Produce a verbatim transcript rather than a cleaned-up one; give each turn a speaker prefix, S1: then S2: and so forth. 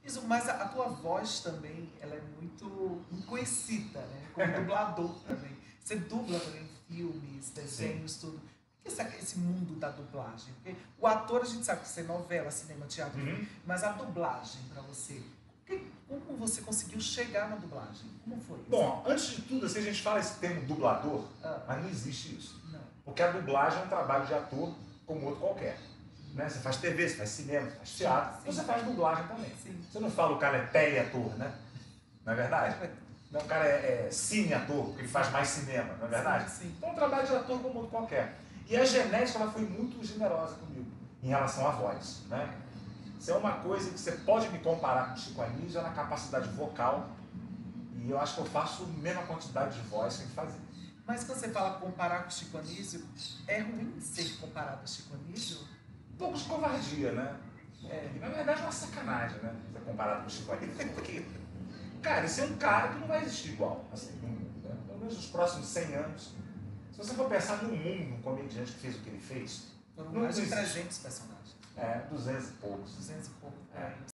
S1: Isso, mas a, a tua voz também, ela é muito, muito conhecida, né? Como dublador também. Você dubla também filmes, desenhos,
S2: Sim.
S1: tudo. O que é essa- esse mundo da dublagem? Porque o ator, a gente sabe que isso é novela, cinema, teatro,
S2: Uhum.
S1: mas a dublagem para você, que- como você conseguiu chegar na dublagem? Como foi isso?
S2: Bom, antes de tudo, assim, a gente fala esse termo dublador,
S1: Ah.
S2: mas não existe isso.
S1: Não.
S2: Porque a dublagem é um trabalho de ator como outro qualquer. Né? Você faz T V, você faz cinema, você faz teatro,
S1: Sim.
S2: você faz dublagem também.
S1: Sim.
S2: Você não fala o cara é teleator, né? Não é verdade? Não, o cara é, é cine-ator, porque ele faz mais cinema, não é verdade?
S1: Sim, sim.
S2: Então é um trabalho de ator como outro qualquer. E a genética ela foi muito generosa comigo, em relação à voz. Né? Isso é uma coisa que você pode me comparar com o Chico Anísio, é na capacidade vocal, e eu acho que eu faço a mesma quantidade de voz que ele fazia.
S1: Mas quando você fala comparar com o Chico Anísio, é ruim ser comparado ao Chico Anísio?
S2: Um pouco de covardia, né? É, na verdade é uma sacanagem, né? Ser comparado com o Chico Anísio, porque, cara, esse é um cara que não vai existir igual, assim, no mundo, né? Pelo menos nos próximos cem anos. Se você for pensar no mundo, um comediante que fez o que ele fez,
S1: Foram
S2: não
S1: mais de
S2: existe.
S1: trezentos personagens.
S2: É, duzentos e poucos.
S1: duzentos e pouco.
S2: É.